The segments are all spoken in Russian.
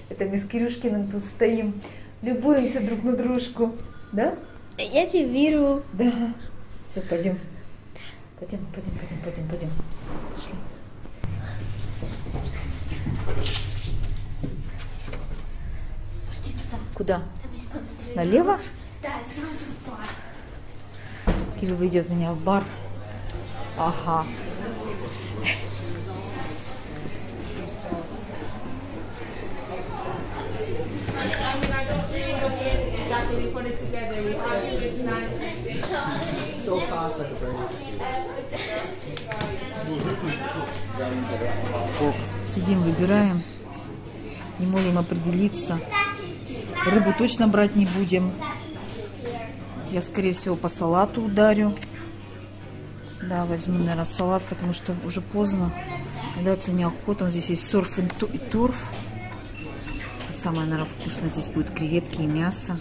Это мы с Кирюшкиным тут стоим, любуемся друг на дружку, да? Я тебя вижу. Да. Все, пойдем. Пойдем. Пошли. Пошли туда. Куда? Там есть быстрее. Налево? Да, сразу в бар. Кирилл ведет меня в бар. Ага. Сидим, выбираем. Не можем определиться. Рыбу точно брать не будем. Я, скорее всего, по салату ударю. Да, возьму, наверное, салат, потому что уже поздно. Даться неохота. Здесь есть сорф и торф. Вот самое, наверное, вкусное здесь будет креветки и мясо.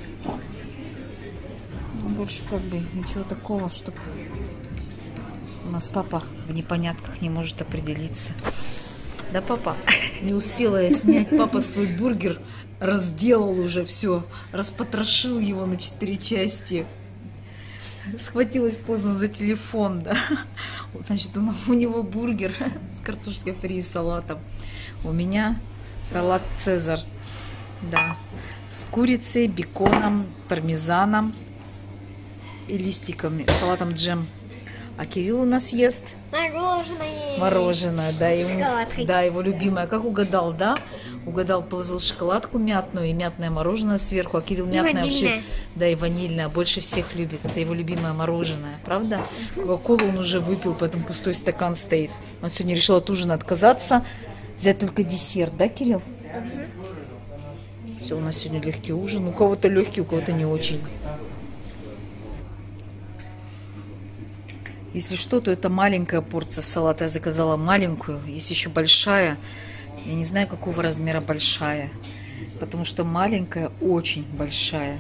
Ну, больше как бы ничего такого, чтобы у нас папа в непонятках не может определиться. Да, папа? Не успела я снять. Папа свой бургер разделал уже все. Распотрошил его на 4 части. Схватилась поздно за телефон, да. Значит, у него бургер с картошкой фри и салатом. У меня салат Цезарь. Да. С курицей, беконом, пармезаном и листиками, салатом джем. А Кирилл у нас ест Мороженое. мороженое, да, Шоколадкой. да, его любимое. Как угадал, да? Угадал, положил шоколадку мятную и мятное мороженое сверху. А Кирилл мятное вообще, да, и ванильное больше всех любит. Это его любимое мороженое, правда? Кока-колу он уже выпил, поэтому пустой стакан стоит. Он сегодня решил от ужина отказаться, взять только десерт, да, Кирилл? Все, у нас сегодня легкий ужин. У кого-то легкий, у кого-то не очень. Если что, то это маленькая порция салата. Я заказала маленькую. Есть еще большая. Я не знаю, какого размера большая. Потому что маленькая очень большая.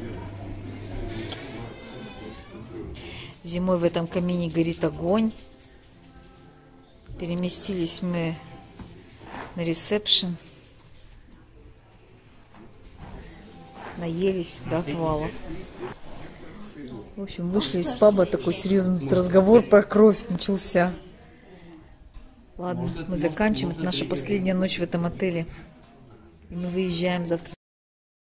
Зимой в этом камине горит огонь. Переместились мы на ресепшн. Наелись до отвала. В общем, вышли из паба, такой серьезный разговор про кровь начался. Ладно, мы заканчиваем. Это наша последняя ночь в этом отеле. И мы выезжаем завтра